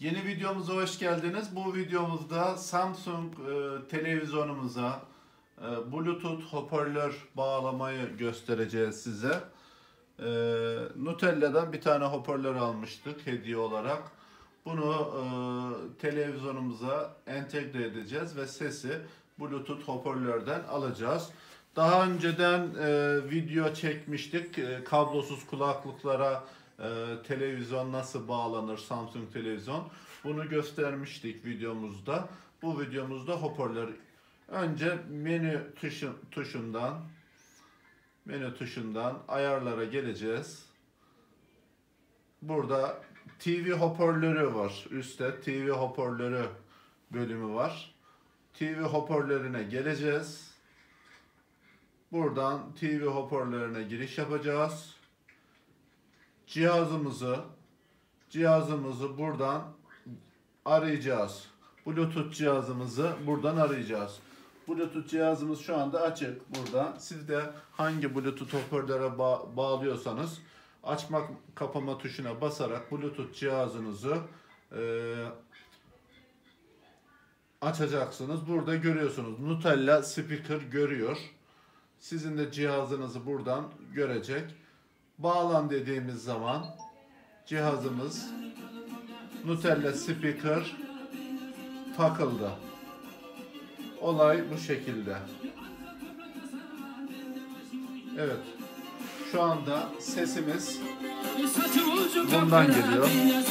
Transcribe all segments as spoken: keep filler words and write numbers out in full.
Yeni videomuza hoş geldiniz. Bu videomuzda Samsung e, televizyonumuza e, Bluetooth hoparlör bağlamayı göstereceğiz size. E, Nutella'dan bir tane hoparlör almıştık hediye olarak. Bunu e, televizyonumuza entegre edeceğiz ve sesi Bluetooth hoparlörden alacağız. Daha önceden e, video çekmiştik. E, kablosuz kulaklıklara e, televizyon nasıl bağlanır, Samsung televizyon. Bunu göstermiştik videomuzda. Bu videomuzda hoparlör. Önce menü tuşu, tuşundan menü tuşundan ayarlara geleceğiz. Burada T V hoparlörü var. Üstte T V hoparlörü bölümü var. T V hoparlörüne geleceğiz. Buradan T V hoparlörüne giriş yapacağız. Cihazımızı cihazımızı buradan arayacağız. Bluetooth cihazımızı buradan arayacağız. Bluetooth cihazımız şu anda açık burada. Siz de hangi Bluetooth hoparlöre ba bağlıyorsanız açmak kapama tuşuna basarak Bluetooth cihazınızı e, açacaksınız. Burada görüyorsunuz. Nutella speaker görüyor. Sizin de cihazınızı buradan görecek. Bağlan dediğimiz zaman cihazımız Nutella speaker takıldı. Olay bu şekilde. Evet. Şu anda sesimiz bundan geliyor.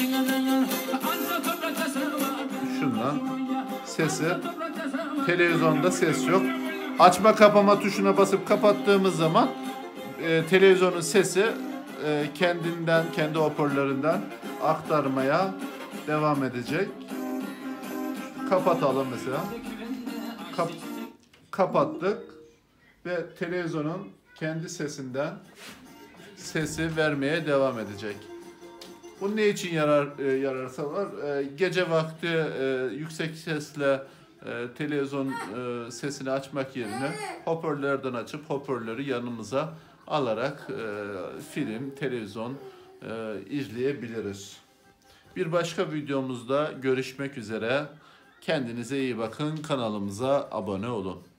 Şundan. Sesi. Televizyonda ses yok. Açma kapama tuşuna basıp kapattığımız zaman e, televizyonun sesi e, kendinden, kendi hoparlöründen aktarmaya devam edecek. Kapatalım mesela. Kap kapattık ve televizyonun kendi sesinden sesi vermeye devam edecek. Bu ne için yarar e, yararsa var? E, gece vakti e, yüksek sesle e, televizyon e, sesini açmak yerine hoparlörden açıp hoparlörü yanımıza alarak e, film, televizyon e, izleyebiliriz. Bir başka videomuzda görüşmek üzere. Kendinize iyi bakın. Kanalımıza abone olun.